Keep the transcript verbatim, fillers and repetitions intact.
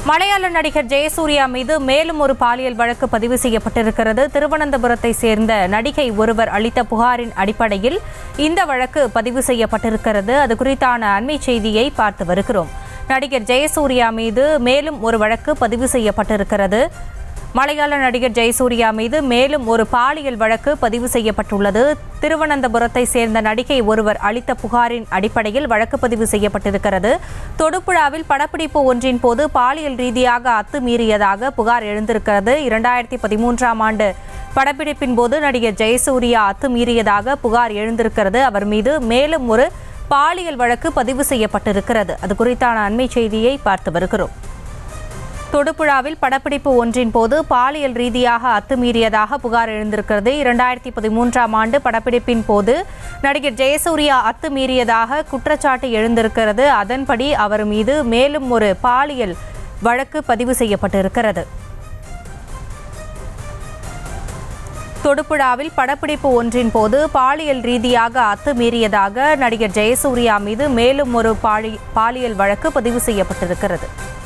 மலையாள நடிகர் ஜெயசூர்யா மீது மேலும் ஒரு பாலியல் வழக்கு பதிவு செய்யப்பட்டிருக்கிறது. திருவனந்தபுரத்தை சேர்ந்த நடிகை ஒருவர் அளித்த புகாரின் அடிப்படையில் இந்த வழக்கு பதிவு செய்யப்பட்டிருக்கிறது. அது குறித்தான அண்மை செய்தியை பார்த்து வருகிறோம். நடிகர் ஜெயசூர்யா மீது மேலும் ஒரு வழக்கு பதிவு செய்யப்பட்டிருக்கிறது. மலையாள நடிகர் ஜெயசூர்யா மீது மேலும் ஒரு பாலியல் வழக்கு பதிவு செய்யப்பட்டுள்ளது. திருவனந்தபுரத்தை சேர்ந்த நடிகை ஒருவர் அளித்த புகாரின் அடிப்படையில் வழக்கு பதிவு செய்யப்பட்டிருக்கிறது. தொடுபுழாவில் படப்பிடிப்பு ஒன்றின் போது பாலியல் ரீதியாக அத்துமீறியதாக புகார் எழுந்திருக்கிறது. இரண்டாயிரத்தி பதிமூன்றாம் ஆண்டு படப்பிடிப்பின் போது நடிகர் ஜெயசூர்யா அத்துமீறியதாக புகார் எழுந்திருக்கிறது. அவர் மீது மேலும் ஒரு பாலியல் வழக்கு பதிவு செய்யப்பட்டிருக்கிறது. அது குறித்தான அண்மை செய்தியை பார்த்து வருகிறோம். தொடுபுழாவில் படப்பிடிப்பு ஒன்றின் போது பாலியல் ரீதியாக அத்துமீறியதாக புகார் எழுந்திருக்கிறது. இரண்டாயிரத்தி பதிமூன்றாம் ஆண்டு படப்பிடிப்பின் போது நடிகர் ஜெயசூர்யா அத்துமீறியதாக குற்றச்சாட்டு எழுந்திருக்கிறது. அதன்படி அவர் மீது மேலும் ஒரு பாலியல் வழக்கு பதிவு செய்யப்பட்டிருக்கிறது. தொடுபுழாவில் படப்பிடிப்பு ஒன்றின் போது பாலியல் ரீதியாக அத்துமீறியதாக நடிகர் ஜெயசூர்யா மீது மேலும் ஒரு பாலியல் வழக்கு பதிவு செய்யப்பட்டிருக்கிறது.